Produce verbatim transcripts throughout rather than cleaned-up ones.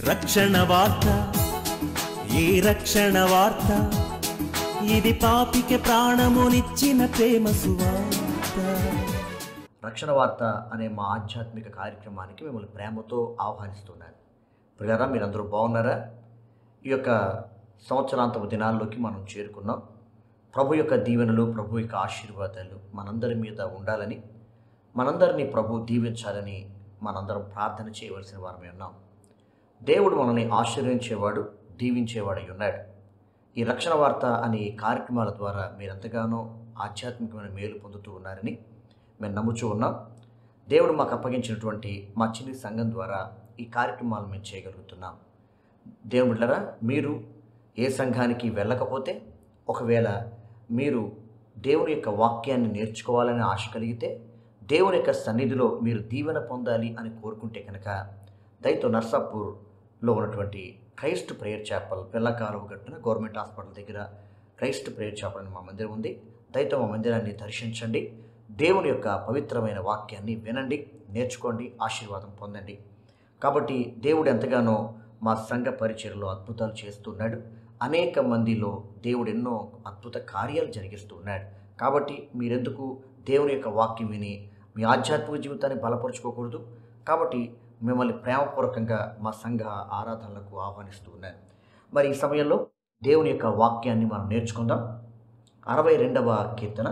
రక్షణ వార్త, ఈ రక్షణ వార్త, ఇది పాపికి ప్రాణమునిచ్చిన ప్రేమ సువార్త. రక్షణ వార్త అనే మా ఆధ్యాత్మిక కార్యక్రమానికి మిమ్మల్ని ప్రేమతో ఆహ్వానిస్తున్నాను. ప్రియులారా, మీరందరూ బాగున్నారా? ఈ యొక్క సంవత్సరాంతపు దినాల్లోకి మనం చేరుకున్నాం. ప్రభు యొక్క దీవెనలు, ప్రభు యొక్క ఆశీర్వాదాలు మనందరి మీద ఉండాలని, మనందరినీ ప్రభు దీవించాలని మనందరం ప్రార్థన చేయవలసిన వారమే ఉన్నాం. దేవుడు మనల్ని ఆశీర్వదించేవాడు, దీవించేవాడై ఉన్నాడు. ఈ రక్షణ వార్త అనే కార్యక్రమాల ద్వారా మీరెంతగానో ఆధ్యాత్మికమైన మేలు పొందుతూ ఉన్నారని మేము నమ్ముచూ ఉన్నాం. దేవుడు మాకు అప్పగించినటువంటి మా చిన్ని సంఘం ద్వారా ఈ కార్యక్రమాలు మేము చేయగలుగుతున్నాం. దేవుని బిడ్డలారా, మీరు ఏ సంఘానికి వెళ్ళకపోతే, ఒకవేళ మీరు దేవుని యొక్క వాక్యాన్ని నేర్చుకోవాలని ఆశ కలిగితే, దేవుని యొక్క సన్నిధిలో మీరు దీవెన పొందాలి అని కోరుకుంటే కనుక దయతో నర్సాపూర్లో ఉన్నటువంటి క్రైస్ట్ ప్రేయర్ చాపల్ పిల్లకాలువ గట్టున గవర్నమెంట్ హాస్పిటల్ దగ్గర క్రైస్ట్ ప్రేయర్ చాపల్ అని మా మందిరం ఉంది. దయతో మా మందిరాన్ని దర్శించండి. దేవుని యొక్క పవిత్రమైన వాక్యాన్ని వినండి, నేర్చుకోండి, ఆశీర్వాదం పొందండి. కాబట్టి దేవుడు ఎంతగానో మా సంఘ పరిచర్లో అద్భుతాలు చేస్తున్నాడు. అనేక మందిలో దేవుడు ఎన్నో అద్భుత కార్యాలు జరిగిస్తూ ఉన్నాడు. కాబట్టి మీరెందుకు దేవుని యొక్క వాక్యం విని మీ ఆధ్యాత్మిక జీవితాన్ని బలపరుచుకోకూడదు? కాబట్టి మిమ్మల్ని ప్రేమపూర్వకంగా మా సంఘ ఆరాధనలకు ఆహ్వానిస్తూ ఉన్నాను. మరి ఈ సమయంలో దేవుని యొక్క వాక్యాన్ని మనం నేర్చుకుందాం. అరవై రెండవ కీర్తన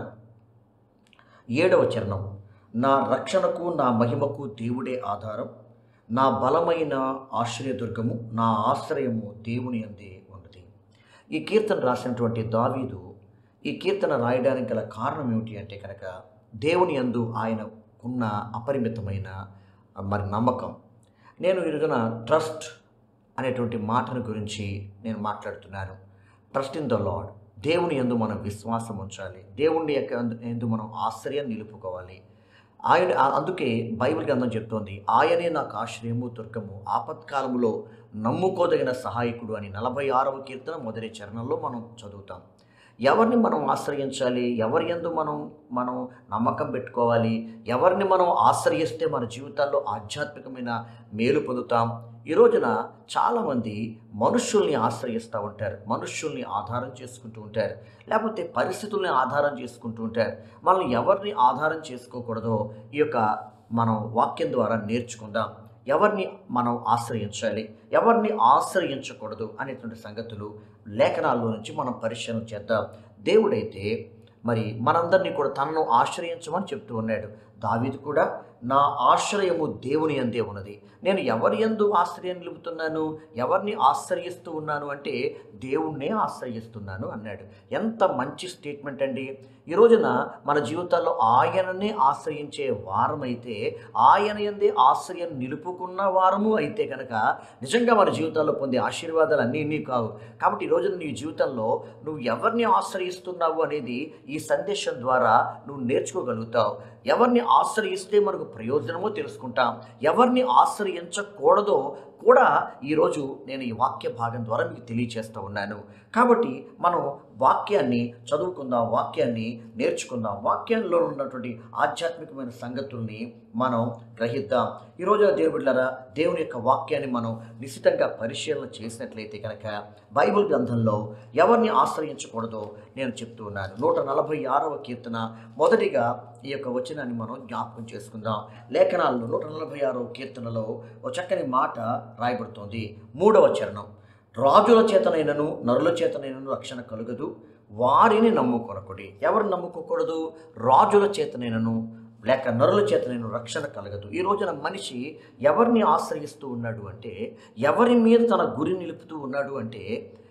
ఏడవ చరణం. నా రక్షణకు, నా మహిమకు దేవుడే ఆధారం, నా బలమైన ఆశ్రయదుర్గము, నా ఆశ్రయము దేవుని అందే ఉన్నది. ఈ కీర్తన రాసినటువంటి దావీదు ఈ కీర్తన రాయడానికి గల కారణం ఏమిటి అంటే కనుక, దేవుని యందు ఆయనకున్న అపరిమితమైన మరి నమ్మకం. నేను ఈరోజున ట్రస్ట్ అనేటువంటి మాటను గురించి నేను మాట్లాడుతున్నాను. Trust in the Lord. దేవుని యందు మనం విశ్వాసం ఉంచాలి. దేవుని యొక్క యందు మనం ఆశ్రయం నిలుపుకోవాలి. ఆయన అందుకే బైబిల్ గ్రంథం చెప్తోంది, ఆయనే నాకు ఆశ్రయము, దుర్గము, ఆపత్కాలములో నమ్ముకోదగిన సహాయకుడు అని నలభై ఆరవ కీర్తన మొదటి చరణంలో మనం చదువుతాం. ఎవరిని మనం ఆశ్రయించాలి? ఎవరి యందు మనం మనం నమ్మకం పెట్టుకోవాలి? ఎవరిని మనం ఆశ్రయిస్తే మన జీవితాల్లో ఆధ్యాత్మికమైన మేలు పొందుతాం? ఈ రోజున చాలామంది మనుష్యుల్ని ఆశ్రయిస్తూ ఉంటారు, మనుష్యుల్ని ఆధారం చేసుకుంటూ ఉంటారు, లేకపోతే పరిస్థితుల్ని ఆధారం చేసుకుంటూ ఉంటారు. మనల్ని ఎవరిని ఆధారం చేసుకోకూడదో ఈ యొక్క మనం వాక్యం ద్వారా నేర్చుకుందాం. ఎవరిని మనం ఆశ్రయించాలి, ఎవరిని ఆశ్రయించకూడదు అనేటువంటి సంగతులు లేఖనాల్లో నుంచి మనం పరిశీలన చేద్దాం. దేవుడైతే మరి మనందరినీ కూడా తనను ఆశ్రయించమని చెప్తూ ఉన్నాడు. దావీదు కూడా నా ఆశ్రయము దేవుని యందే ఉన్నది. నేను ఎవరి యందు ఆశ్రయం నిలుపుతున్నాను, ఎవరిని ఆశ్రయిస్తూ ఉన్నాను అంటే దేవుణ్ణే ఆశ్రయిస్తున్నాను అన్నాడు. ఎంత మంచి స్టేట్మెంట్ అండి! ఈ రోజున మన జీవితాల్లో ఆయననే ఆశ్రయించే వారమైతే, ఆయన యందే ఆశ్రయం నిలుపుకున్న వారము అయితే కనుక నిజంగా మన జీవితాల్లో పొందే ఆశీర్వాదాలు అన్నీ ఇన్ని కావు. కాబట్టి ఈ రోజున నీ జీవితంలో నువ్వు ఎవరిని ఆశ్రయిస్తున్నావు అనేది ఈ సందేశం ద్వారా నువ్వు నేర్చుకోగలుగుతావు. ఎవరిని ఆశ్రయిస్తే మనకు ప్రయోజనమో తెలుసుకుంటాం, ఎవరిని ఆశ్రయించకూడదో కూడా ఈరోజు నేను ఈ వాక్య భాగం ద్వారా మీకు తెలియచేస్తూ ఉన్నాను. కాబట్టి మనం వాక్యాన్ని చదువుకుందాం, వాక్యాన్ని నేర్చుకుందాం, వాక్యంలో ఉన్నటువంటి ఆధ్యాత్మికమైన సంగతుల్ని మనం గ్రహిద్దాం. ఈరోజు దేవుని బిడ్డలారా, దేవుని యొక్క వాక్యాన్ని మనం నిశితంగా పరిశీలన చేసినట్లయితే కనుక బైబిల్ గ్రంథంలో ఎవరిని ఆశ్రయించకూడదో నేను చెప్తూ ఉన్నాను. నూట నలభై ఆరవ కీర్తన మొదటిగా ఈ యొక్క వచనాన్ని మనం జ్ఞాపకం చేసుకుందాం. లేఖనాల్లో నూట నలభై ఆరవ కీర్తనలో ఒక చక్కని మాట రాయబడుతోంది. మూడవ చరణం. రాజుల చేతనైనను నరుల చేతనైనను రక్షణ కలుగదు, వారిని నమ్ముకొనకుడి. ఎవరు నమ్ముకోకూడదు? రాజుల చేతనైనను లేక నరుల చేతనైన రక్షణ కలగదు. ఈ రోజున మనిషి ఎవరిని ఆశ్రయిస్తూ ఉన్నాడు అంటే, ఎవరి మీద తన గురి నిలుపుతూ ఉన్నాడు అంటే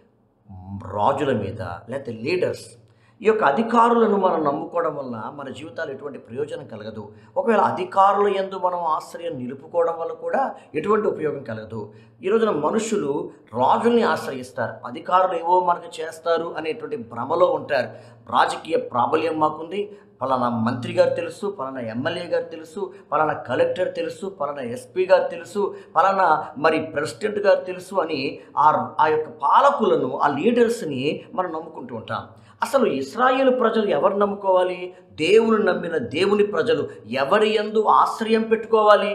రాజుల మీద, లేకపోతే లీడర్స్. ఈ యొక్క అధికారులను మనం నమ్ముకోవడం వల్ల మన జీవితాలు ఎటువంటి ప్రయోజనం కలగదు. ఒకవేళ అధికారుల యందు మనం ఆశ్రయం నిలుపుకోవడం వల్ల కూడా ఎటువంటి ఉపయోగం కలగదు. ఈ రోజున మనుషులు రాజుల్ని ఆశ్రయిస్తారు, అధికారులు ఏవో మనకు చేస్తారు అనేటువంటి భ్రమలో ఉంటారు. రాజకీయ ప్రాబల్యం మాకుంది, పలానా మంత్రి గారు తెలుసు, పలానా ఎమ్మెల్యే గారు తెలుసు, పలానా కలెక్టర్ తెలుసు, పలానా ఎస్పీ గారు తెలుసు, పలానా మరి ప్రెసిడెంట్ గారు తెలుసు అని ఆ ఆ యొక్క పాలకులను, ఆ లీడర్స్ని మనం నమ్ముకుంటూ ఉంటాం. అసలు ఇశ్రాయేలు ప్రజలు ఎవరు నమ్ముకోవాలి? దేవుని నమ్మిన దేవుని ప్రజలు ఎవరి యందు ఆశ్రయం పెట్టుకోవాలి?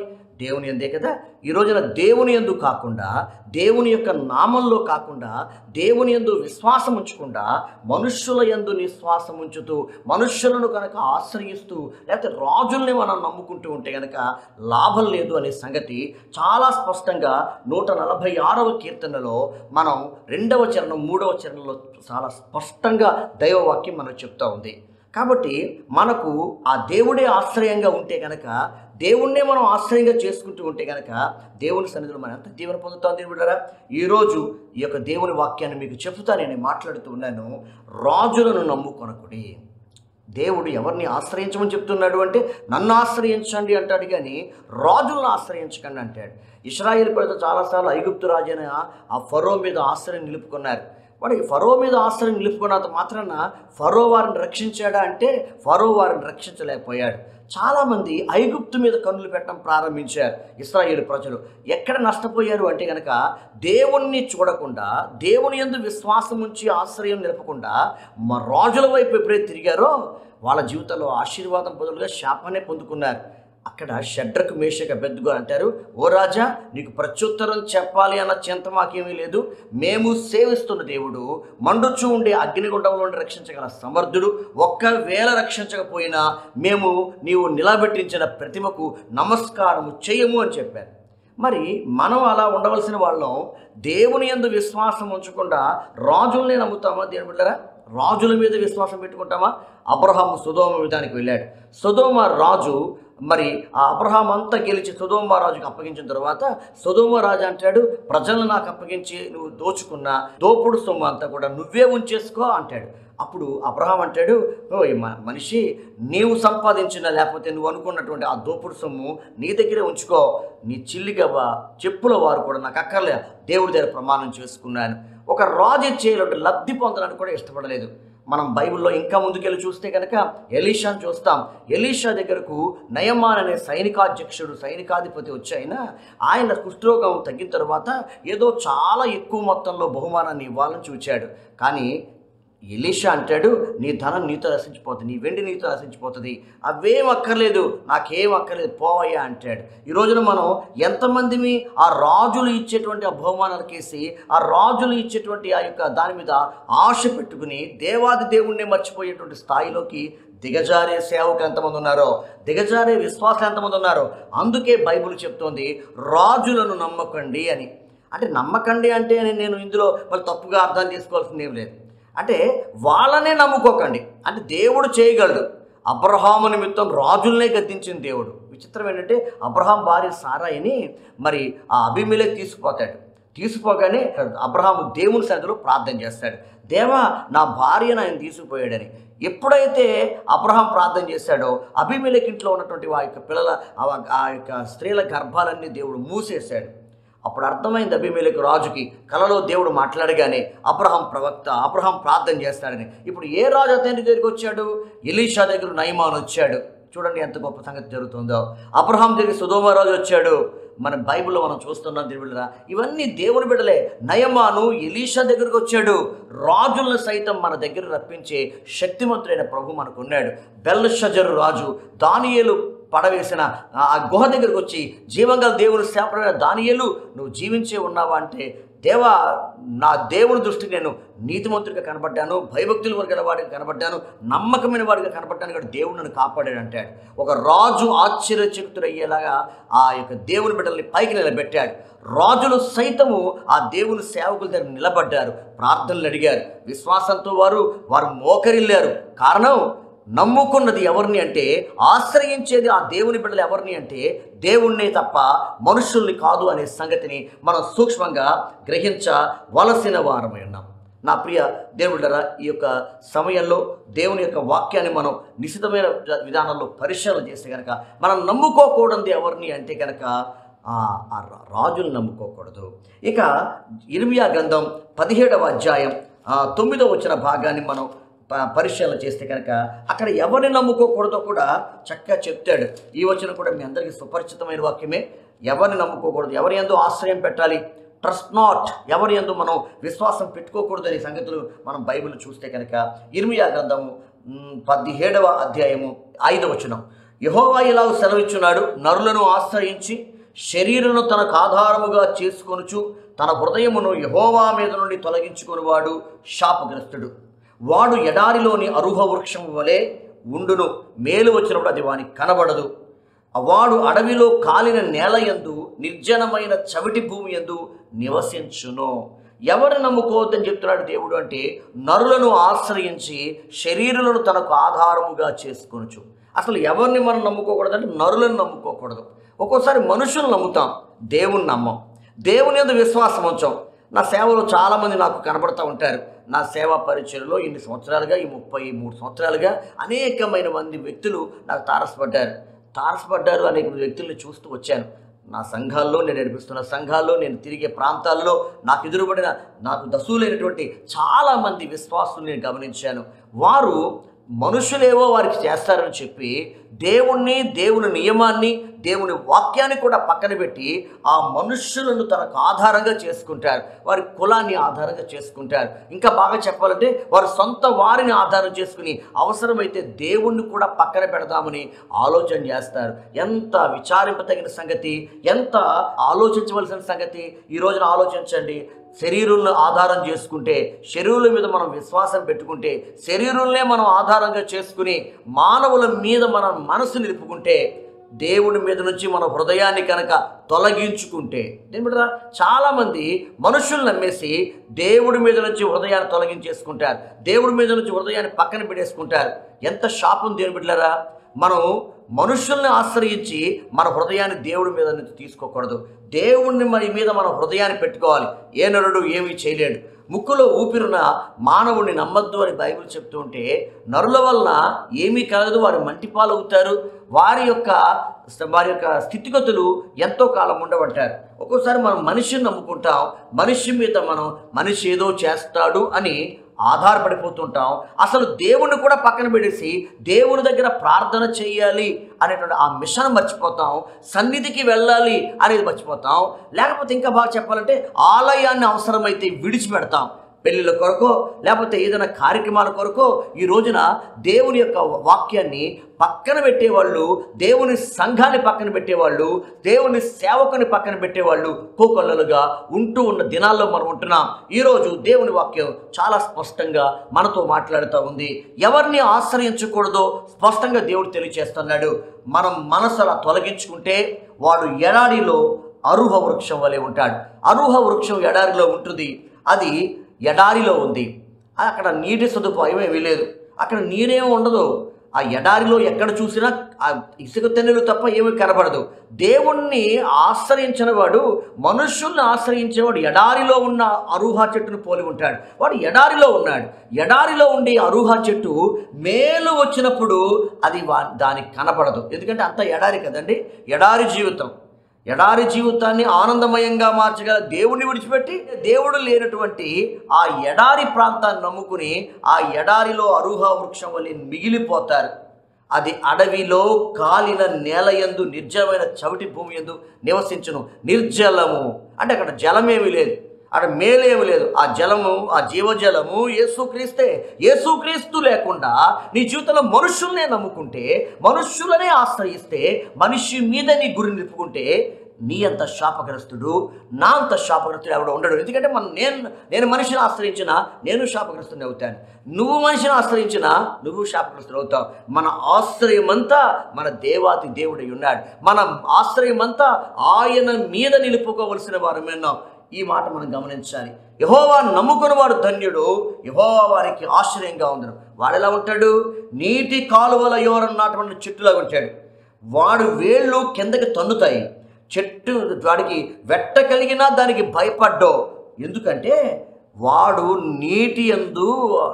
దేవుని యందే కదా. ఈ రోజున దేవుని యందు కాకుండా, దేవుని యొక్క నామంలో కాకుండా, దేవుని యందు విశ్వాసం ఉంచకుండా మనుష్యుల యందు నిశ్వాసం ఉంచుతూ మనుష్యులను కనుక ఆశ్రయిస్తూ లేకపోతే రాజుల్ని మనం నమ్ముకుంటూ ఉంటే కనుక లాభం లేదు అనే సంగతి చాలా స్పష్టంగా నూట నలభై ఆరవ కీర్తనలో మనం రెండవ చరణం మూడవ చరణంలో చాలా స్పష్టంగా దైవవాక్యం మనకు చెప్తా ఉంది. కాబట్టి మనకు ఆ దేవుడే ఆశ్రయంగా ఉంటే కనుక, దేవుణ్ణే మనం ఆశ్రయంగా చేసుకుంటూ ఉంటే కనుక దేవుని సన్నిధిలో మనం ఎంత దీవెన పొందుతాం దేవుడారా. ఈరోజు ఈ యొక్క దేవుని వాక్యాన్ని మీకు చెప్తా నేను మాట్లాడుతూ ఉన్నాను. రాజులను నమ్ముకొనకుడి. దేవుడు ఎవరిని ఆశ్రయించమని చెప్తున్నాడు అంటే నన్ను ఆశ్రయించండి అంటాడు, కానీ రాజులను ఆశ్రయించకండి అంటాడు. ఇశ్రాయేలు ప్రజలు చాలాసార్లు ఐగుప్తు రాజైన ఆ ఫరో మీద ఆశ్రయం నిలుపుకున్నారు. వాడికి ఫరో మీద ఆశ్రయం నిలుపుకున్నంత మాత్రాన ఫరో వారిని రక్షించాడా అంటే ఫరో వారిని రక్షించలేకపోయాడు. చాలామంది ఐగుప్తు మీద కన్నులు పెట్టడం ప్రారంభించారు ఇశ్రాయేలు ప్రజలు. ఎక్కడ నష్టపోయారు అంటే కనుక దేవుణ్ణి చూడకుండా, దేవుని యందు విశ్వాసం ఉంచి ఆశ్రయం నిలపకుండా మా రాజుల వైపు ఎప్పుడైతే తిరిగారో వాళ్ళ జీవితంలో ఆశీర్వాదం బదులుగా శాపాన్ని పొందుకున్నారు. అక్కడ షడ్రకు మేషక అబేద్నెగో అంటారు, ఓ రాజా, నీకు ప్రత్యుత్తరం చెప్పాలి అన్న చింత మాకేమీ లేదు. మేము సేవిస్తున్న దేవుడు మండుచూ ఉండే అగ్నిగుండంలో నుండి రక్షించగల సమర్థుడు. ఒక్కవేళ రక్షించకపోయినా మేము నీవు నిలబెట్టించిన ప్రతిమకు నమస్కారము చేయము అని చెప్పారు. మరి మనం అలా ఉండవలసిన వాళ్ళం దేవుని యందు విశ్వాసం ఉంచకుండా రాజుల్ని నమ్ముతామా? దేవుని బిడ్డలారా, రాజుల మీద విశ్వాసం పెట్టుకుంటామా? అబ్రహాము సొదొమ విధానికి వెళ్ళాడు. సొదొమ రాజు మరి ఆ అబ్రహాం అంతా గెలిచి సొదొమ రాజుకి అప్పగించిన తర్వాత సొదొమ రాజు అంటాడు, ప్రజలను నాకు అప్పగించి నువ్వు దోచుకున్న దోపుడు సొమ్ము అంతా కూడా నువ్వే ఉంచేసుకో అంటాడు. అప్పుడు అబ్రహాం అంటాడు, ఓ మనిషి, నీవు సంపాదించిన లేకపోతే నువ్వు అనుకున్నటువంటి ఆ దోపుడు సొమ్ము నీ దగ్గరే ఉంచుకో. నీ చిల్లిగవ్వ చెప్పుల వారు కూడా నాకు అక్కర్లే, దేవుడి దగ్గర ప్రమాణం చేసుకున్నాను. ఒక రాజు చేయలేడు, లబ్ధి పొందడానికి కూడా ఇష్టపడలేదు. మనం బైబిల్లో ఇంకా ముందుకెళ్ళి చూస్తే కనుక ఎలీషాను చూస్తాం. ఎలీషా దగ్గరకు నయమాన్ అనే సైనికాధ్యక్షుడు సైనికాధిపతి వచ్చి అయినా ఆయన కుష్ఠరోగం తగ్గిన తర్వాత ఏదో చాలా ఎక్కువ మొత్తంలో బహుమానాన్ని ఇవ్వాలని చూచాడు. కానీ ఎలీషా అంటాడు, నీ ధనం నీతో నశించిపోతుంది, నీ వెండి నీతో నశించిపోతుంది, అవేం అక్కర్లేదు, నాకేం అక్కర్లేదు, పోవయ్యా అంటాడు. ఈ రోజున మనం ఎంతమందిని ఆ రాజులు ఇచ్చేటువంటి ఆ బహుమానాలకేసి ఆ రాజులు ఇచ్చేటువంటి ఆ యొక్క దాని మీద ఆశ పెట్టుకుని దేవాది దేవుణ్ణి మర్చిపోయేటువంటి స్థాయిలోకి దిగజారే సేవకులు ఎంతమంది ఉన్నారో, దిగజారే విశ్వాసులు ఎంతమంది ఉన్నారో. అందుకే బైబిల్ చెప్తోంది రాజులను నమ్మకండి అని. అంటే నమ్మకండి అంటే నేను ఇందులో వాళ్ళు తప్పుగా అర్థం చేసుకోవాల్సింది ఏం లేదు. అంటే వాళ్ళనే నమ్ముకోకండి. అంటే దేవుడు చేయగలడు. అబ్రహాము నిమిత్తం రాజులనే గద్దించిన దేవుడు. విచిత్రం ఏంటంటే అబ్రహాం భార్య సారాయిని మరి ఆ అబీమెలెకు తీసుకుపోతాడు. తీసుకుపోగానే అబ్రహాము దేవుని సన్నిధిలో ప్రార్థన చేస్తాడు, దేవా నా భార్యను ఆయన తీసుకుపోయాడని. ఎప్పుడైతే అబ్రహాం ప్రార్థన చేశాడో అబీమెలెకు ఇంట్లో ఉన్నటువంటి ఆ యొక్క పిల్లల ఆ యొక్క స్త్రీల గర్భాలన్నీ దేవుడు మూసేశాడు. అప్పుడు అర్థమైంది అబీమెలెకు రాజుకి, కలలో దేవుడు మాట్లాడగానే అబ్రహాం ప్రవక్త, అబ్రహాం ప్రార్థన చేస్తాడని. ఇప్పుడు ఏ రాజు అతని దగ్గరికి వచ్చాడు? ఎలీషా దగ్గర నయమాన్ వచ్చాడు. చూడండి ఎంత గొప్ప సంగతి జరుగుతుందో. అబ్రహాం దగ్గర సొదొమ రాజు వచ్చాడు. మన బైబిల్లో మనం చూస్తున్నాం దేవుళ్ళరా, ఇవన్నీ దేవుని బిడ్డలే. నయమాను ఎలీషా దగ్గరకు వచ్చాడు. రాజులను సైతం మన దగ్గర రప్పించే శక్తిమంతుడైన ప్రభు మనకున్నాడు. బెల్షజరు రాజు దానియేలు పడవేసిన ఆ గుహ దగ్గరకు వచ్చి జీవంగల దేవుని సేవకుడైన దానియేలు, నువ్వు జీవించే ఉన్నావా అంటే, దేవా నా దేవుని దృష్టికి నేను నీతిమంతుడిగా కనబడ్డాను, భయభక్తులు వరకు వాడిగా కనబడ్డాను, నమ్మకమైన వాడిగా కనబడ్డాను, కూడా దేవుడు నన్ను కాపాడాడు అంటాడు. ఒక రాజు ఆశ్చర్యచకితుడయ్యేలాగా ఆ యొక్క దేవుని బిడ్డల్ని పైకి నిలబెట్టాడు. రాజులు సైతము ఆ దేవుని సేవకుల దగ్గర నిలబడ్డారు, ప్రార్థనలు అడిగారు. విశ్వాసంతో వారు వారు మోకరిల్లారు. కారణం, నమ్ముకున్నది ఎవరిని అంటే, ఆశ్రయించేది ఆ దేవుని బిడ్డలు ఎవరిని అంటే దేవుణ్ణే తప్ప మనుషుల్ని కాదు అనే సంగతిని మనం సూక్ష్మంగా గ్రహించవలసిన వారమై ఉన్నాం. నా ప్రియ దేవుళ్ళరా, ఈ యొక్క సమయంలో దేవుని యొక్క వాక్యాన్ని మనం నిశితమైన విధానంలో పరిశీలన చేస్తే కనుక మనం నమ్ముకోకూడదు ఎవరిని అంటే కనుక ఆ రాజులు నమ్ముకోకూడదు. ఇక ఇర్మియా గ్రంథం పదిహేడవ అధ్యాయం తొమ్మిదవ వచ్చిన భాగాన్ని మనం పరిశీలన చేస్తే కనుక అక్కడ ఎవరిని నమ్ముకోకూడదో కూడా చక్కగా చెప్తాడు. ఈ వచనం కూడా మీ అందరికీ సుపరిచితమైన వాక్యమే. ఎవరిని నమ్ముకోకూడదు, ఎవరి యందు ఆశ్రయం పెట్టాలి, ట్రస్ట్ నాట్, ఎవరి యందు మనం విశ్వాసం పెట్టుకోకూడదు అనే సంగతులు మనం బైబిల్ చూస్తే కనుక ఇర్మియా గ్రంథము పదిహేడవ అధ్యాయము ఐదవ వచనం, యెహోవా ఇలా సెలవిచ్చున్నాడు, నరులను ఆశ్రయించి శరీరమును తనకు ఆధారముగా చేసుకొనుచు తన హృదయమును యెహోవా మీద నుండి తొలగించుకునివాడు శాపగ్రస్తుడు. వాడు ఎడారిలోని అరుహ వృక్షం వలె ఉండును, మేలు వచ్చినప్పుడు అది వానికి కనబడదు. వాడు అడవిలో కాలిన నేల యందు నిర్జనమైన చవిటి భూమి యందు నివసించును. ఎవరిని నమ్ముకోవద్దని చెప్తున్నాడు దేవుడు అంటే, నరులను ఆశ్రయించి శరీరులను తనకు ఆధారముగా చేసుకొనుచు. అసలు ఎవరిని మనం నమ్ముకోకూడదంటే నరులను నమ్ముకోకూడదు. ఒక్కోసారి మనుషులను నమ్ముతాం, దేవుని నమ్మం, దేవుని యందు విశ్వాసం ఉంచాం. నా సేవలో చాలామంది నాకు కనబడుతూ ఉంటారు. నా సేవా పరిచయంలో ఇన్ని సంవత్సరాలుగా, ఈ ముప్పై మూడు సంవత్సరాలుగా అనేకమైన మంది వ్యక్తులు నాకు తారసపడ్డారు తారసపడ్డారు అనేక వ్యక్తుల్ని చూస్తూ వచ్చాను. నా సంఘాల్లో, నేను నడిపిస్తున్న సంఘాల్లో, నేను తిరిగే ప్రాంతాల్లో నాకు ఎదురుపడిన నాకు దశులైనటువంటి చాలామంది విశ్వాసులు నేను గమనించాను. వారు మనుషులేవో వారికి చేస్తారని చెప్పి దేవుణ్ణి, దేవుని నియమాన్ని, దేవుని వాక్యాన్ని కూడా పక్కన పెట్టి ఆ మనుష్యులను తనకు ఆధారంగా చేసుకుంటారు. వారి కులాన్ని ఆధారంగా చేసుకుంటారు. ఇంకా బాగా చెప్పాలంటే వారు సొంత వారిని ఆధారం చేసుకుని అవసరమైతే దేవుణ్ణి కూడా పక్కన పెడదామని ఆలోచన చేస్తారు. ఎంత విచారింపదగిన సంగతి, ఎంత ఆలోచించవలసిన సంగతి. ఈ రోజున ఆలోచించండి. శరీరులను ఆధారం చేసుకుంటే, శరీరుల మీద మనం విశ్వాసం పెట్టుకుంటే, శరీరులనే మనం ఆధారంగా చేసుకుని మానవుల మీద మన మనసు నిలుపుకుంటే, దేవుని మీద నుంచి మన హృదయాన్ని కనుక తొలగించుకుంటే, దేని బిడ్డరా చాలామంది మనుషులు నమ్మేసి దేవుడి మీద నుంచి హృదయాన్ని తొలగించేసుకుంటారు, దేవుడి మీద నుంచి హృదయాన్ని పక్కన పెట్టేసుకుంటారు. ఎంత శాపం దేని బిడ్డలారా. మనం మనుషుల్ని ఆశ్రయించి మన హృదయాన్ని దేవుడి మీద నుంచి తీసుకోకూడదు. దేవుణ్ణి మన మీద మన హృదయాన్ని పెట్టుకోవాలి. ఏ నరుడు ఏమీ చేయలేడు. ముక్కులో ఊపిరున్న మానవుడిని నమ్మద్దు అని బైబిల్ చెప్తూ ఉంటే, నరుల వలన ఏమీ కలగదు, వారు మంటిపాలవుతారు, వారి యొక్క వారి యొక్క స్థితిగతులు ఎంతో కాలం ఉండవంటారు. ఒక్కోసారి మనం మనిషిని నమ్ముకుంటాం, మనిషి మీద మనం మనిషి ఏదో చేస్తాడు అని ఆధారపడిపోతుంటాం. అసలు దేవుణ్ణి కూడా పక్కన పెడేసి దేవుని దగ్గర ప్రార్థన చేయాలి అనేటువంటి ఆ మిషన్ మర్చిపోతాం, సన్నిధికి వెళ్ళాలి అనేది మర్చిపోతాం. లేకపోతే ఇంకా బాగా చెప్పాలంటే ఆలయాన్ని అవసరమైతే విడిచిపెడతాం. పెళ్ళిళ్ళ కొరకో లేకపోతే ఏదైనా కార్యక్రమాల కొరకో ఈ రోజున దేవుని యొక్క వాక్యాన్ని పక్కన పెట్టేవాళ్ళు, దేవుని సంఘాన్ని పక్కన పెట్టేవాళ్ళు, దేవుని సేవకుని పక్కన పెట్టేవాళ్ళు కోకొల్లలుగా ఉంటూ ఉన్న దినాల్లో మనం ఉంటున్నాం. ఈరోజు దేవుని వాక్యం చాలా స్పష్టంగా మనతో మాట్లాడుతూ ఉంది. ఎవరిని ఆశ్రయించకూడదో స్పష్టంగా దేవుడు తెలియజేస్తున్నాడు. మనం మనసు అలా తొలగించుకుంటే వాడు ఎడారిలో అరుహ వృక్షం వలె ఉంటాడు. అరుహ వృక్షం ఎడారిలో ఉంటుంది. అది ఎడారిలో ఉంది. అక్కడ నీటి సదుపాయం ఏమీ లేదు, అక్కడ నీరేమీ ఉండదు. ఆ ఎడారిలో ఎక్కడ చూసినా ఆ ఇసుక తెన్నెలు తప్ప ఏమీ కనబడదు. దేవుణ్ణి ఆశ్రయించిన వాడు, మనుషుల్ని ఆశ్రయించేవాడు ఎడారిలో ఉన్న అరుహా చెట్టును పోలి ఉంటాడు. వాడు ఎడారిలో ఉన్నాడు. ఎడారిలో ఉండే అరుహా చెట్టు మేలు వచ్చినప్పుడు అది దానికి కనపడదు. ఎందుకంటే అంత ఎడారి కదండి. ఎడారి జీవితం, ఎడారి జీవితాన్ని ఆనందమయంగా మార్చగల దేవుణ్ణి విడిచిపెట్టి దేవుడు లేనటువంటి ఆ ఎడారి ప్రాంతాన్ని నమ్ముకుని ఆ ఎడారిలో అరుహ వృక్షం వలె మిగిలిపోతారు. అది అడవిలో కాలిన నేల యందు నిర్జలమైన చవిటి భూమి యందు నివసించును. నిర్జలము అంటే అక్కడ జలమేమీ లేదు, అక్కడ మేలేమి లేదు. ఆ జలము, ఆ జీవజలము యేసుక్రీస్తే. యేసుక్రీస్తు లేకుండా నీ జీవితంలో మనుషుల్నే నమ్ముకుంటే, మనుషులనే ఆశ్రయిస్తే, మనిషి మీద నీ గురి నిలుపుకుంటే నీ అంత శాపగ్రస్తుడు, నా అంత శాపగ్రస్తుడు ఎవడో ఉండడు. ఎందుకంటే మనం నేను నేను మనిషిని ఆశ్రయించినా నేను శాపగ్రస్తుని అవుతాను, నువ్వు మనిషిని ఆశ్రయించినా నువ్వు శాపగ్రస్తుడు అవుతావు. మన ఆశ్రయమంతా మన దేవాతి దేవుడై ఉన్నాడు. మన ఆశ్రయమంతా ఆయన మీద నిలుపుకోవలసిన వారమేనాం. ఈ మాట మనం గమనించాలి. యెహోవా నమ్ముకున్న వాడు ధన్యుడు, యెహోవా వారికి ఆశ్రయంగా ఉందను. వాడు ఎలా ఉంటాడు? నీటి కాలువల యోరన నాటబడిన చెట్టులాగా ఉంటాడు. వాడు వేళ్ళు కిందకి తన్నుతాయి. చెట్టు వాడికి వెట్ట కలిగినా దానికి భయపడ్డో. ఎందుకంటే వాడు నీటి యందు,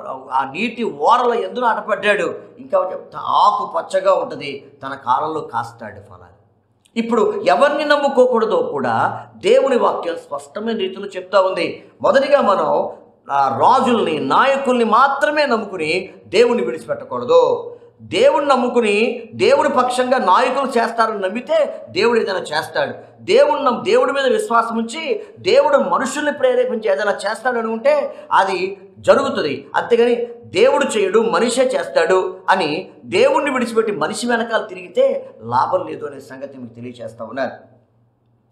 ఆ నీటి ఓరల యందు నాటపడ్డాడు. ఇంకా చెప్తా ఆకు పచ్చగా ఉంటుంది, తన కాలంలో కాస్తాడు ఫలాలు. ఇప్పుడు ఎవరిని నమ్ముకోకూడదో కూడా దేవుని వాక్యం స్పష్టమైన రీతిలో చెప్తా ఉంది. మొదటిగా మనం రాజుల్ని, నాయకుల్ని మాత్రమే నమ్ముకుని దేవుని విడిచిపెట్టకూడదు. దేవుడిని నమ్ముకుని దేవుడి పక్షంగా నాయకులు చేస్తారని నమ్మితే దేవుడు ఏదైనా చేస్తాడు. దేవుడు దేవుడి మీద విశ్వాసం ఉంచి దేవుడు మనుషుల్ని ప్రేరేపించి ఏదైనా చేస్తాడని ఉంటే అది జరుగుతుంది. అంతేగాని దేవుడు చేయడు, మనిషే చేస్తాడు అని దేవుణ్ణి విడిచిపెట్టి మనిషి వెనకాల తిరిగితే లాభం లేదు అనే సంగతి మీకు తెలియజేస్తా ఉన్నారు.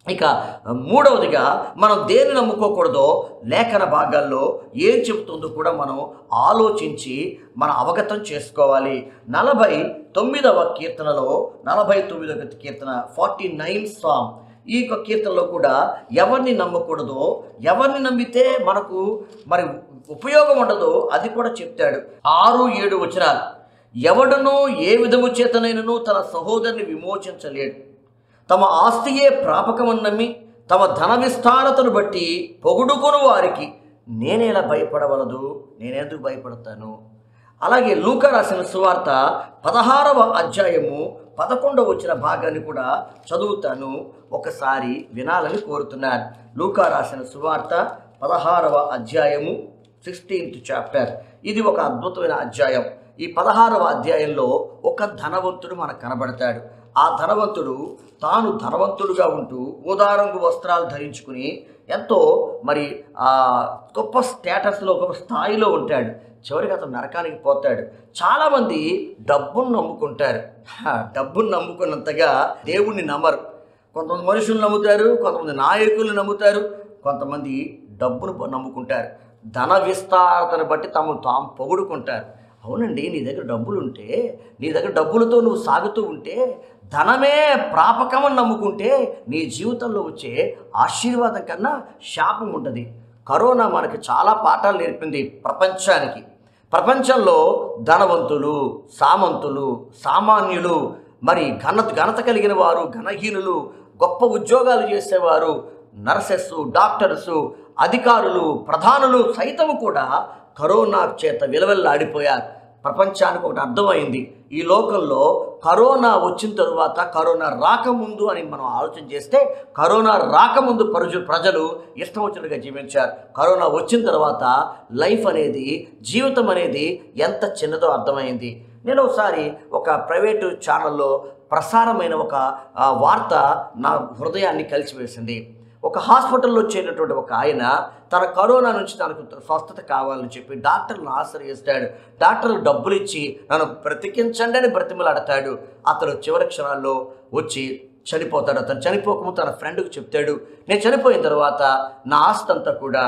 ఇక మూడవదిగా మనం దేన్ని నమ్ముకోకూడదో లేఖన భాగాల్లో ఏం చెబుతుందో కూడా మనం ఆలోచించి మనం అవగతం చేసుకోవాలి. నలభై తొమ్మిదవ కీర్తనలో నలభై తొమ్మిదవ కీర్తన ఫార్టీ నైన్ సాంగ్, ఈ యొక్క కీర్తనలో కూడా ఎవరిని నమ్మకూడదో, ఎవరిని నమ్మితే మనకు మరి ఉపయోగం ఉండదో అది కూడా చెప్తాడు. ఆరు ఏడు వచనాలు, ఎవడునూ ఏ విధము చేతనైనను తన సహోదరుని విమోచించలేడు, తమ ఆస్తియే ప్రాపకమని నమ్మి తమ ధన విస్తారతను బట్టి పొగుడుకొను వారికి నేనేలా భయపడవలదు, నేనెందుకు భయపడతాను. అలాగే లూకా రాసిన సువార్త పదహారవ అధ్యాయము పదకొండవ వచ్చిన భాగాన్ని కూడా చదువుతాను, ఒకసారి వినాలని కోరుతున్నాను. లూకా రాసిన సువార్త పదహారవ అధ్యాయము సిక్స్టీన్త్ చాప్టర్. ఇది ఒక అద్భుతమైన అధ్యాయం. ఈ పదహారవ అధ్యాయంలో ఒక ధనవంతుడు మనకు కనబడతాడు. ఆ ధనవంతుడు తాను ధనవంతుడుగా ఉంటూ ఊదారంగు వస్త్రాలు ధరించుకుని ఎంతో మరి ఆ గొప్ప స్టేటస్లో గొప్ప స్థాయిలో ఉంటాడు. చివరికి అతను నరకానికి పోతాడు. చాలామంది డబ్బును నమ్ముకుంటారు. డబ్బును నమ్ముకున్నంతగా దేవుణ్ణి నమ్మరు. కొంతమంది మనుషులు నమ్ముతారు, కొంతమంది నాయకులు నమ్ముతారు, కొంతమంది డబ్బును నమ్ముకుంటారు. ధన విస్తారతను బట్టి తాము తాము పొగుడుకుంటారు. అవునండి, నీ దగ్గర డబ్బులు ఉంటే, నీ దగ్గర డబ్బులతో నువ్వు సాగుతూ ఉంటే, ధనమే ప్రాపకమని నమ్ముకుంటే నీ జీవితంలో వచ్చే ఆశీర్వాదం కన్నా శాపం ఉంటుంది. కరోనా మనకి చాలా పాఠాలు నేర్పింది ప్రపంచానికి. ప్రపంచంలో ధనవంతులు, సామంతులు, సామాన్యులు, మరి ఘనత ఘనత కలిగిన వారు, ఘనహీనులు, గొప్ప ఉద్యోగాలు చేసేవారు, నర్సెస్, డాక్టర్సు, అధికారులు, ప్రధానులు సైతము కూడా కరోనా చేత విలవెల్లాడిపోయారు. ప్రపంచానికి ఒకటి అర్థమైంది, ఈ లోకంలో కరోనా వచ్చిన తరువాత కరోనా రాకముందు అని మనం ఆలోచన చేస్తే, కరోనా రాకముందు ప్రజలు ప్రజలు ఇష్టం వచ్చినట్టుగా జీవించారు. కరోనా వచ్చిన తర్వాత లైఫ్ అనేది, జీవితం అనేది ఎంత చిన్నదో అర్థమైంది. నేను ఒకసారి ఒక ప్రైవేటు ఛానల్లో ప్రసారమైన ఒక వార్త నా హృదయాన్ని కలిసివేసింది. ఒక హాస్పిటల్లో చేరినటువంటి ఒక ఆయన తన కరోనా నుంచి తనకు స్వస్థత కావాలని చెప్పి డాక్టర్లను ఆశ్రయిస్తాడు. డాక్టర్లు డబ్బులు ఇచ్చి నన్ను బ్రతికించండి అని బ్రతిమలాడతాడు. అతను చివరి క్షణాల్లో వచ్చి చనిపోతాడు. అతను చనిపోకముందు తన ఫ్రెండ్కి చెప్తాడు, నేను చనిపోయిన తర్వాత నా ఆస్తి అంతా కూడా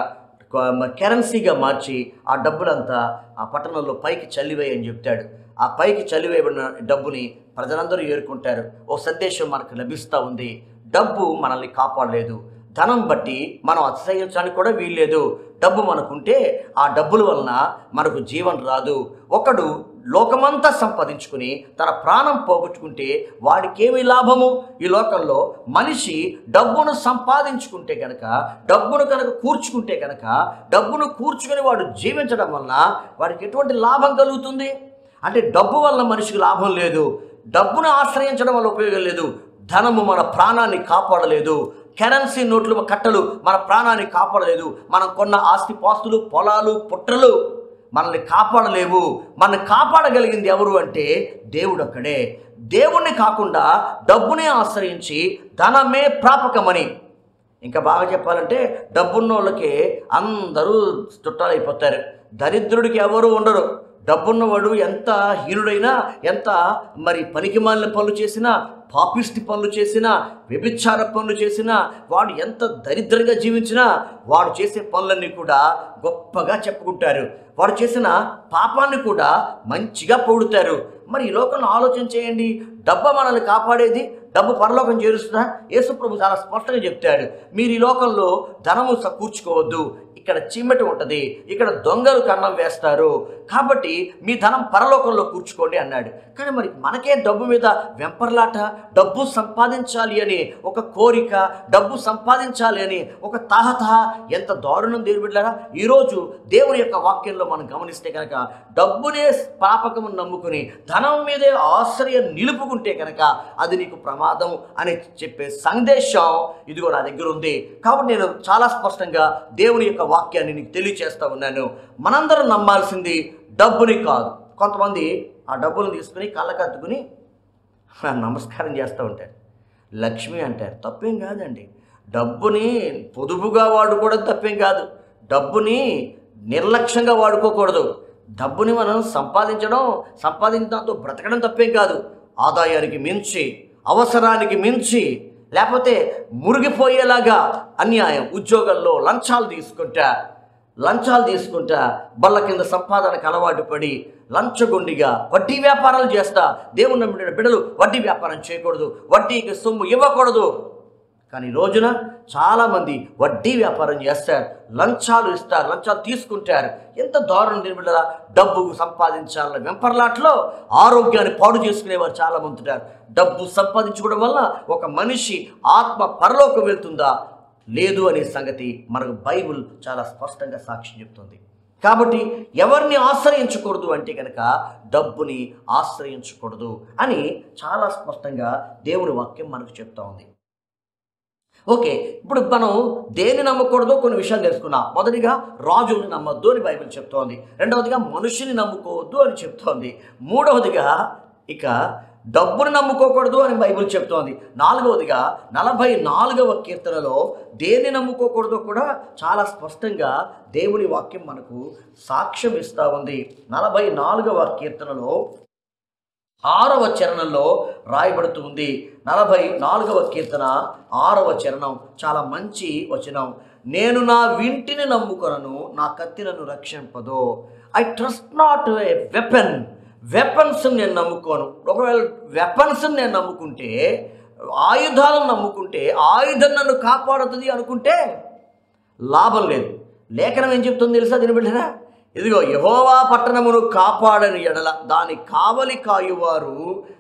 కరెన్సీగా మార్చి ఆ డబ్బులంతా ఆ పట్టణంలో పైకి చల్లివేయని చెప్తాడు. ఆ పైకి చల్లివేయబడిన డబ్బుని ప్రజలందరూ ఏరుకుంటారు. ఓ సందేశం మనకు లభిస్తూ ఉంది, డబ్బు మనల్ని కాపాడలేదు. ధనం బట్టి మనం అతిశయించడానికి కూడా వీల్లేదు. డబ్బు మనకుంటే ఆ డబ్బుల వలన మనకు జీవం రాదు. ఒకడు లోకమంతా సంపాదించుకుని తన ప్రాణం పోగొట్టుకుంటే వాడికేమి లాభము? ఈ లోకంలో మనిషి డబ్బును సంపాదించుకుంటే కనుక, డబ్బును కనుక కూర్చుకుంటే కనుక, డబ్బును కూర్చుకుని వాడు జీవించడం వలన వాడికి ఎటువంటి లాభం కలుగుతుంది? అంటే డబ్బు వలన మనిషికి లాభం లేదు, డబ్బును ఆశ్రయించడం వల్ల ఉపయోగం లేదు. ధనము మన ప్రాణాన్ని కాపాడలేదు, కరెన్సీ నోట్లు కట్టలు మన ప్రాణాన్ని కాపాడలేదు, మనం కొన్న ఆస్తి పాస్తులు, పొలాలు, పుట్రలు మనల్ని కాపాడలేవు. మనల్ని కాపాడగలిగింది ఎవరు అంటే దేవుడు ఒక్కడే. దేవుణ్ణి కాకుండా డబ్బునే ఆశ్రయించి ధనమే ప్రాపకమని, ఇంకా బాగా చెప్పాలంటే డబ్బున్న వాళ్ళకి అందరూ చుట్టాలైపోతారు, దరిద్రుడికి ఎవరు ఉండరు. డబ్బున్నవాడు ఎంత హీనుడైనా, ఎంత మరి పనికిమాలిన పనులు చేసినా, పాపిష్టి పనులు చేసినా, వ్యభిచార పనులు చేసినా, వాడు ఎంత దరిద్రంగా జీవించినా వాడు చేసే పనులన్నీ కూడా గొప్పగా చెప్పుకుంటారు. వాడు చేసిన పాపాన్ని కూడా మంచిగా పొగుడుతారు. మరి ఈ లోకంలో ఆలోచన చేయండి, డబ్బు మనల్ని కాపాడేది? డబ్బు పరలోకం చేరుస్తుందా? యేసుప్రభు చాలా స్పష్టంగా చెప్తాడు, మీరు ఈ లోకంలో ధనము కూర్చుకోవద్దు, ఇక్కడ చిమ్మటి ఉంటుంది, ఇక్కడ దొంగలు కన్నం వేస్తారు, కాబట్టి మీ ధనం పరలోకంలో కూర్చుకోండి అన్నాడు. కానీ మరి మనకే డబ్బు మీద వెంపర్లాట, డబ్బు సంపాదించాలి అని ఒక కోరిక, డబ్బు సంపాదించాలి అని ఒక తాహత, ఎంత దారుణం దేవుని బిడ్డలారా. ఈరోజు దేవుని యొక్క వాక్యంలో మనం గమనిస్తే కనుక, డబ్బునే పాపకము నమ్ముకుని ధనం మీదే ఆశ్రయం నిలుపుకుంటే కనుక అది నీకు ప్రమాదం అని చెప్పే సందేశం ఇదిగో నా దగ్గర ఉంది. కాబట్టి నేను చాలా స్పష్టంగా దేవుని యొక్క వాక్యాన్ని నీకు తెలియచేస్తా ఉన్నాను. మనందరం నమ్మాల్సింది డబ్బుని కాదు. కొంతమంది ఆ డబ్బులు తీసుకుని కళ్ళకత్తుకుని నమస్కారం చేస్తూ ఉంటారు, లక్ష్మి అంటారు. తప్పేం కాదండి, డబ్బుని పొదుపుగా వాడుకోవడం తప్పేం కాదు, డబ్బుని నిర్లక్ష్యంగా వాడుకోకూడదు. డబ్బుని మనం సంపాదించడం, సంపాదించడంతో బ్రతకడం తప్పేం కాదు. ఆదాయానికి మించి, అవసరానికి మించి లేకపోతే మురిగిపోయేలాగా అన్యాయం, ఉద్యోగాల్లో లంచాలు తీసుకుంటా లంచాలు తీసుకుంటా బల్ల కింద సంపాదనకు అలవాటు పడి లంచగొండిగా వడ్డీ వ్యాపారాలు చేస్తా. దేవుని నమ్మిన బిడ్డలు వడ్డీ వ్యాపారం చేయకూడదు, వడ్డీకి సొమ్ము ఇవ్వకూడదు. కానీ ఈ రోజున చాలామంది వడ్డీ వ్యాపారం చేస్తారు, లంచాలు ఇస్తారు, లంచాలు తీసుకుంటారు. ఎంత దారుణం దీని బిడ్డరా! డబ్బు సంపాదించాలని వెంపర్లాట్లో ఆరోగ్యాన్ని పాడు చేసుకునేవారు చాలామంది ఉంటారు. డబ్బు సంపాదించుకోవడం వల్ల ఒక మనిషి ఆత్మ పరలోకం వెళ్తుందా లేదు అనే సంగతి మనకు బైబిల్ చాలా స్పష్టంగా సాక్ష్యం చెప్తుంది. కాబట్టి ఎవరిని ఆశ్రయించకూడదు అంటే కనుక డబ్బుని ఆశ్రయించకూడదు అని చాలా స్పష్టంగా దేవుని వాక్యం మనకు చెప్తా ఉంది. ఓకే, ఇప్పుడు మనం దేన్ని నమ్మకూడదో కొన్ని విషయాలు తెలుసుకున్నాం. మొదటిగా రాజుని నమ్మొద్దు అని బైబిల్ చెప్తోంది. రెండవదిగా మనుషుని నమ్ముకోవద్దు అని చెప్తోంది. మూడవదిగా ఇక డబ్బును నమ్ముకోకూడదు అని బైబిల్ చెప్తోంది. నాలుగవదిగా నలభై నాలుగవ కీర్తనలో దేన్ని నమ్ముకోకూడదో కూడా చాలా స్పష్టంగా దేవుని వాక్యం మనకు సాక్ష్యం ఇస్తూ ఉంది. నలభై నాలుగవ కీర్తనలో ఆరవ చరణంలో రాయబడుతుంది. నలభై నాలుగవ కీర్తన ఆరవ చరణం చాలా మంచి వచనం. నేను నా వింటిని నమ్ముకొనను, నా కత్తి నన్ను రక్షింపదు. I trust not a weapon. Weapons నేను నమ్ముకోను. ఒకవేళ వెపన్స్ నేను నమ్ముకుంటే, ఆయుధాలను నమ్ముకుంటే, ఆయుధం నన్ను కాపాడుతుంది అనుకుంటే లాభం లేదు. లేఖనం ఏం చెప్తుంది తెలుసా దీని బిడ్డరా? ఇదిగో, యెహోవా పట్టణమును కాపాడని ఎడల దాని కావలి కాయువారు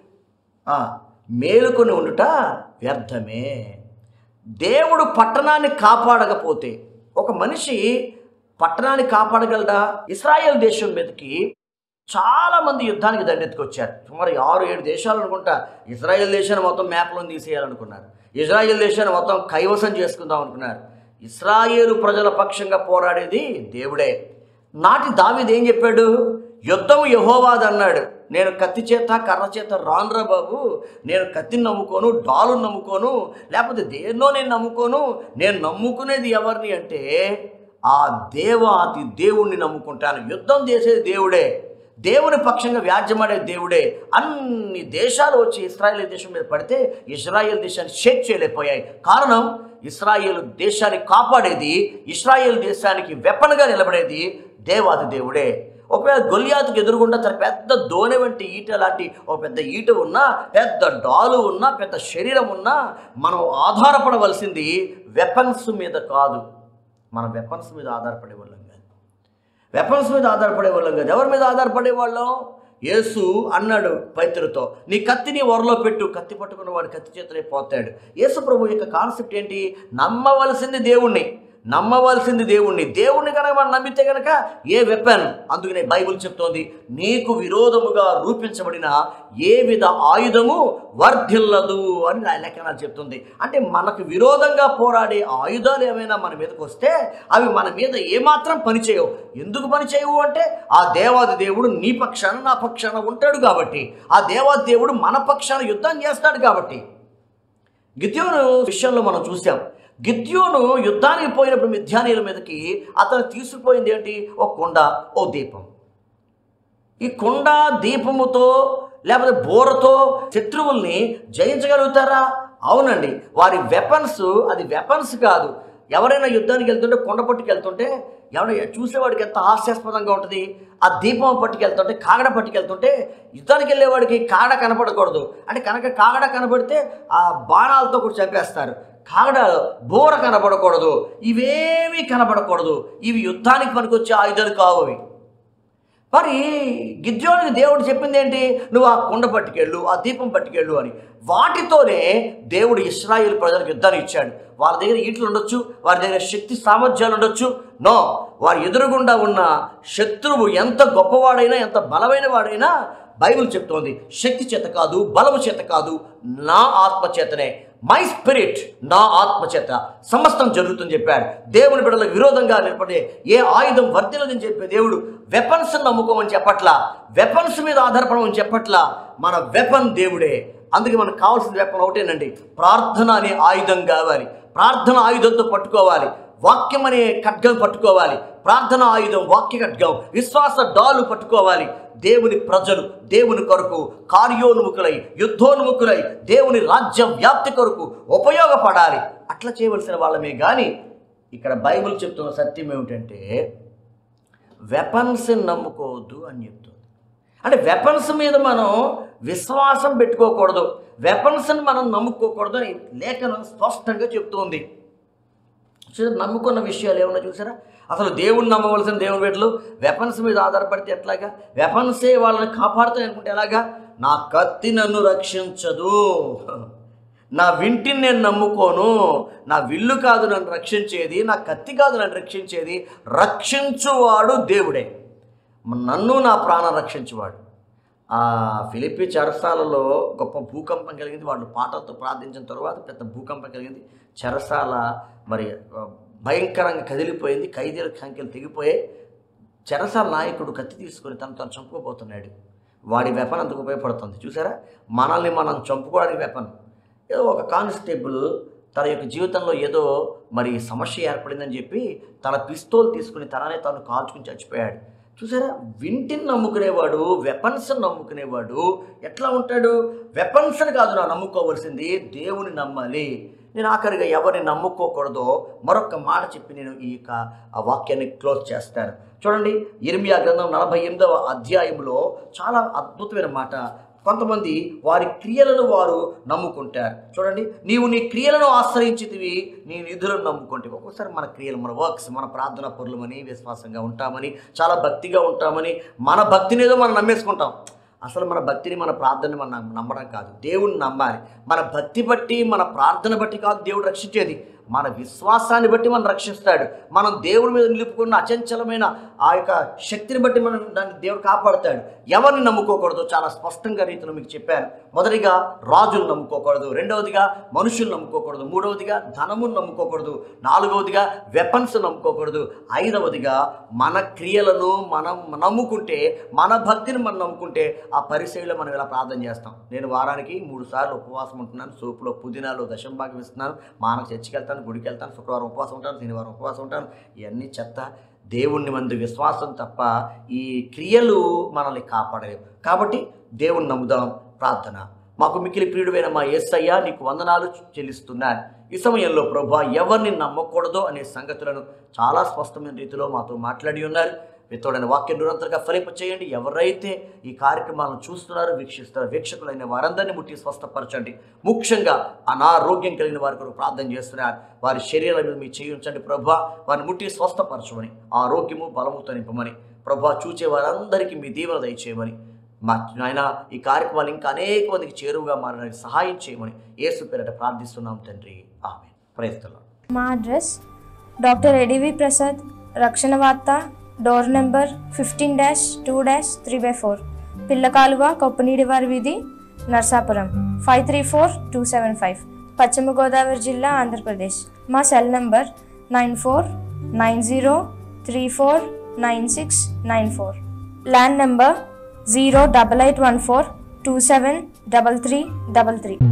మేలుకొని ఉండుట వ్యర్థమే. దేవుడు పట్టణాన్ని కాపాడకపోతే ఒక మనిషి పట్టణాన్ని కాపాడగలడా? ఇశ్రాయేల్ దేశం మీదకి చాలామంది యుద్ధానికి దండెత్తుకొచ్చారు. సుమారు ఆరు ఏడు దేశాలు అనుకుంటా ఇజ్రాయెల్ దేశాన్ని మొత్తం మ్యాప్లో తీసేయాలనుకున్నారు. ఇజ్రాయెల్ దేశాన్ని మొత్తం కైవసం చేసుకుందాం అనుకున్నారు. ఇశ్రాయేలు ప్రజల పక్షంగా పోరాడేది దేవుడే. నాటి దావీదు ఏం చెప్పాడు? యుద్ధము యెహోవాది అన్నాడు. నేను కత్తి చేత కర్ర చేత రానురా బాబు, నేను కత్తిని నమ్ముకోను, డాలుని నమ్ముకోను, లేకపోతే దేన్నో నేను నమ్ముకోను. నేను నమ్ముకునేది ఎవరిని అంటే ఆ దేవాది దేవుణ్ణి నమ్ముకుంటాను. యుద్ధం చేసేది దేవుడే, దేవుని పక్షంగా వ్యాజ్యమాడే దేవుడే. అన్ని దేశాలు వచ్చి ఇశ్రాయేల్ దేశం మీద పడితే ఇశ్రాయేల్ దేశాన్ని షేక్ చేయలేకపోయాయి. కారణం, ఇశ్రాయేల్ దేశాన్ని కాపాడేది, ఇశ్రాయేల్ దేశానికి వెపన్గా నిలబడేది దేవాది దేవుడే. ఒకవేళ గొల్యాతుకు ఎదురుగుండా తన పెద్ద దోనె వంటి ఈట లాంటి ఒక పెద్ద ఈట ఉన్నా, పెద్ద డాలు ఉన్నా, పెద్ద శరీరం ఉన్నా, మనం ఆధారపడవలసింది వెపన్స్ మీద కాదు. మనం వెపన్స్ మీద ఆధారపడే వాళ్ళం కాదు. వెపన్స్ మీద ఆధారపడే వాళ్ళం కాదు. ఎవరి మీద ఆధారపడే వాళ్ళం? యేసు అన్నాడు పేతురుతో, నీ కత్తిని వరలో పెట్టు, కత్తి పట్టుకున్న వాడు కత్తి చేతనే పోతాడు. యేసు ప్రభు యొక్క కాన్సెప్ట్ ఏంటి? నమ్మవలసింది దేవుణ్ణి, నమ్మవలసింది దేవుణ్ణి. దేవుణ్ణి కనుక మనం నమ్మితే కనుక ఏ వెపన్, అందుకనే బైబిల్ చెప్తోంది, నీకు విరోధముగా రూపించబడిన ఏ విధ ఆయుధము వర్ధిల్లదు అని లేఖనాలు చెప్తుంది. అంటే మనకు విరోధంగా పోరాడే ఆయుధాలు ఏమైనా మన మీదకి వస్తే అవి మన మీద ఏమాత్రం పనిచేయవు. ఎందుకు పనిచేయవు అంటే ఆ దేవాది దేవుడు నీ పక్షాన నా పక్షాన ఉంటాడు కాబట్టి, ఆ దేవాది దేవుడు మన పక్షాన యుద్ధం చేస్తాడు కాబట్టి. గిద్యోను విషయంలో మనం చూసాం. గిద్యోను యుద్ధానికి పోయినప్పుడు మిద్యానీయుల మీదకి అతను తీసుకుపోయింది ఏంటి? ఓ కొండ, ఓ దీపం. ఈ కొండ దీపముతో లేకపోతే బోరతో శత్రువుల్ని జయించగలుగుతారా? అవునండి. వారి వెపన్స్, అది వెపన్స్ కాదు. ఎవరైనా యుద్ధానికి వెళ్తుంటే కొండ పట్టుకు వెళ్తుంటే ఎవరైనా చూసేవాడికి ఎంత హాస్యాస్పదంగా ఉంటుంది. ఆ దీపం పట్టుకెళ్తుంటే, కాగడ పట్టుకెళ్తుంటే యుద్ధానికి వెళ్ళేవాడికి కాగడ కనపడకూడదు. అంటే కనుక కాగడ కనపడితే ఆ బాణాలతో కూడా చంపేస్తారు. కాగడ బోర కనపడకూడదు. ఇవేమీ కనపడకూడదు. ఇవి యుద్ధానికి పనికొచ్చే ఆయుధాలు కావు అవి. మరి గిద్యోనుకి దేవుడు చెప్పింది ఏంటి? నువ్వు ఆ కుండ పట్టుకెళ్ళు, ఆ దీపం పట్టుకెళ్ళు అని. వాటితోనే దేవుడు ఇశ్రాయేలు ప్రజలకు యుద్ధాన్ని ఇచ్చాడు. వాళ్ళ దగ్గర ఈటలు ఉండొచ్చు, వారి దగ్గర శక్తి సామర్థ్యాలు ఉండొచ్చు. నో, వారి ఎదురుగుండా ఉన్న శత్రువు ఎంత గొప్పవాడైనా, ఎంత బలమైన వాడైనా బైబిల్ చెప్తోంది శక్తి చేత కాదు, బలము చేత కాదు, నా ఆత్మ చేతనే, మై స్పిరిట్, నా ఆత్మ చేత సమస్తం జరుగుతుందని చెప్పాడు. దేవుని బిడ్డలకు విరోధంగా నిలబడే ఏ ఆయుధం వర్ధిల్లదని చెప్పే దేవుడు వెపన్స్ నమ్ముకోమని చెప్పట్లా, వెపన్స్ మీద ఆధారపడమని చెప్పట్లా. మన వెపన్ దేవుడే. అందుకే మనకు కావాల్సిన వెపన్ ఒకటేనండి, ప్రార్థన అనే ఆయుధం కావాలి. ప్రార్థన ఆయుధంతో పట్టుకోవాలి. వాక్యం అనే ఖడ్గం పట్టుకోవాలి, ప్రార్థన ఆయుధం వాక్య ఖడ్గం, విశ్వాస డాలు పట్టుకోవాలి. దేవుని ప్రజలు దేవుని కొరకు కార్యోన్ముఖులై యుద్ధోన్ముఖులై దేవుని రాజ్య వ్యాప్తి కొరకు ఉపయోగపడాలి. అట్లా చేయవలసిన వాళ్ళమే. కానీ ఇక్కడ బైబిల్ చెప్తున్న సత్యం ఏమిటంటే వెపన్స్ నమ్ముకోవద్దు అని చెప్తుంది. అంటే వెపన్స్ మీద మనం విశ్వాసం పెట్టుకోకూడదు, వెపన్స్ని మనం నమ్ముకోకూడదు అని లేఖనం స్పష్టంగా చెప్తుంది. నమ్ముకున్న విషయాలు ఏమన్నా చూసారా? అసలు దేవుణ్ణి నమ్మవలసిన దేవుని బిడ్డలు వెపన్స్ మీద ఆధారపడితే ఎట్లాగా? వెపన్సే వాళ్ళని కాపాడుతాయి అనుకుంటే ఎలాగా? నా కత్తి నన్ను రక్షించదు, నా వింటిని నేను నమ్ముకోను, నా విల్లు కాదు నన్ను రక్షించేది, నా కత్తి కాదు నన్ను రక్షించేది, రక్షించువాడు దేవుడే, నన్ను నా ప్రాణం రక్షించువాడు. ఆ ఫిలిప్పీ చెరసాలలో గొప్ప భూకంపం కలిగింది. వాళ్ళు పాటలతో ప్రార్థించిన తర్వాత పెద్ద భూకంపం కలిగింది. చెరసాల మరి భయంకరంగా కదిలిపోయింది, ఖైదీల సంఖ్యలు తెగిపోయాయి. చెరసాల నాయకుడు కత్తి తీసుకొని తను తను చంపుకోబోతున్నాడు. వాడి వెపన్ అంతకు ఉపయోగపడుతుంది. చూసారా, మనల్ని మనం చంపుకోవడానికి వెపన్. ఏదో ఒక కానిస్టేబుల్ తన యొక్క జీవితంలో ఏదో మరి సమస్య ఏర్పడిందని చెప్పి తన పిస్తోల్ తీసుకుని తననే తాను కాల్చుకుని చచ్చిపోయాడు. చూసారా, వింటిని నమ్ముకునేవాడు వెపన్స్ నమ్ముకునేవాడు ఎట్లా ఉంటాడు? వెపన్స్ని కాదు నా నమ్ముకోవాల్సింది, దేవుని నమ్మాలి. నేను ఆఖరిగా ఎవరిని నమ్ముకోకూడదో మరొక మాట చెప్పి నేను ఈ యొక్క ఆ వాక్యాన్ని క్లోజ్ చేస్తాను. చూడండి, ఇర్మియా గ్రంథం నలభై ఎనిమిదవ అధ్యాయంలో చాలా అద్భుతమైన మాట. కొంతమంది వారి క్రియలను వారు నమ్ముకుంటారు. చూడండి, నీవు నీ క్రియలను ఆశ్రయించితివి, నీ నిధులను నమ్ముకుంటే. ఒక్కోసారి మన క్రియలు, మన వర్క్స్, మన ప్రార్థన పరులమని, విశ్వాసంగా ఉంటామని, చాలా భక్తిగా ఉంటామని మన భక్తిని ఏదో మనం నమ్మేసుకుంటాం. అసలు మన భక్తిని, మన ప్రార్థనని మనం నమ్మడం కాదు, దేవుణ్ణి నమ్మాలి. మన భక్తి బట్టి, మన ప్రార్థన బట్టి కాదు దేవుడు రక్షించేది, మన విశ్వాసాన్ని బట్టి మనం రక్షిస్తాడు. మనం దేవుడి మీద నిలుపుకున్న అచంచలమైన ఆ యొక్క శక్తిని బట్టి మనం దాన్ని దేవుడు కాపాడుతాడు. ఎవరిని నమ్ముకోకూడదు చాలా స్పష్టంగా రీతిలో మీకు చెప్పాను. మొదటిగా రాజులు నమ్ముకోకూడదు, రెండవదిగా మనుషులు నమ్ముకోకూడదు, మూడవదిగా ధనమును నమ్ముకోకూడదు, నాలుగవదిగా వెపన్స్ నమ్ముకోకూడదు, ఐదవదిగా మన క్రియలను మనం నమ్ముకుంటే, మన భక్తిని మనం నమ్ముకుంటే ఆ పరిచయలో మనం ఇలా ప్రార్థన చేస్తాం. నేను వారానికి మూడు సార్లు ఉపవాసం ఉంటున్నాను, సోపులో పుదీనాలో దశంభాగం ఇస్తున్నాను, మానకు చర్చికి వెళ్తాను, గుడికి వెళ్తాను, శుక్రవారం ఉపవాసం ఉంటాను, శనివారం ఉపవాసం ఉంటాను. ఇవన్నీ చెత్త. దేవుణ్ణి మందు విశ్వాసం తప్ప ఈ క్రియలు మనల్ని కాపాడలేవు. కాబట్టి దేవుణ్ణి నమ్ముదాం. ప్రార్థన. మాకు మిక్కిలి ప్రియుడైన మా యేసయ్య, నీకు వందనాలు చెల్లిస్తున్నాను. ఈ సమయంలో ప్రభువా, ఎవరిని నమ్మకూడదో అనే సంగతులను చాలా స్పష్టమైన రీతిలో మాతో మాట్లాడి ఉన్నారు. విత్తోడైన వాక్యం నిరంతరంగా ఫలింప చేయండి. ఎవరైతే ఈ కార్యక్రమాలను చూస్తున్నారో, వీక్షిస్తారో, వీక్షకులైన వారందరినీ ముట్టి స్వస్థపరచండి. ముఖ్యంగా అనారోగ్యం కలిగిన వారి కొరకు ప్రార్థన చేస్తున్నారు. వారి శరీరాల మీద మీరు చేయించండి ప్రభువా, వారిని ముట్టి స్వస్థపరచమని, ఆరోగ్యము బలముతో నింపమని ప్రభువా, చూచే వారందరికీ మీ దీవెన దయచేయమని, మా నాయన ఈ కార్యక్రమాలు ఇంకా అనేక మందికి చేరువుగా మారడానికి సహాయం చేయమని యేసు పేరిట ప్రార్థిస్తున్నాం తండ్రి, ఆమేన్. Praise the lord. మా అడ్రస్ డాక్టర్ ఎడివి ప్రసాద్, రక్షణ వార్త, door number fifteen dash two dash three by four, Pillakaluva, కొప్పనీడివారి వీధి, Narsapuram five three four two seven five, పశ్చిమ గోదావరి జిల్లా, ఆంధ్రప్రదేశ్. మా cell number nine four nine zero three four nine six nine four, land number zero double eight one four two seven double three double three.